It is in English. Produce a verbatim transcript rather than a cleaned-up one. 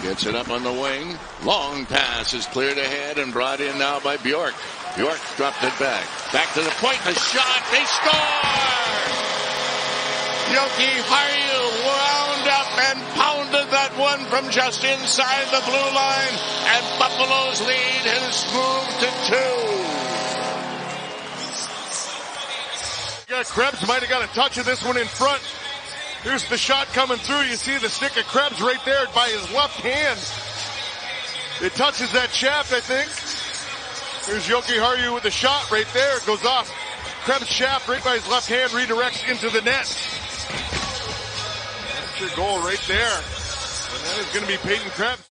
Gets it up on the wing. Long pass is cleared ahead and brought in now by Bjork. Bjork dropped it back. Back to the point. The shot. They score! Yoki Harju wound up and pounded that one from just inside the blue line. And Buffalo's lead has moved to two. Yeah, Krebs might have got a touch of this one in front. Here's the shot coming through. You see the stick of Krebs right there by his left hand. It touches that shaft, I think. Here's Yoki Harju with the shot right there. It goes off Krebs' shaft right by his left hand, redirects into the net. That's your goal right there. And that is going to be Peyton Krebs.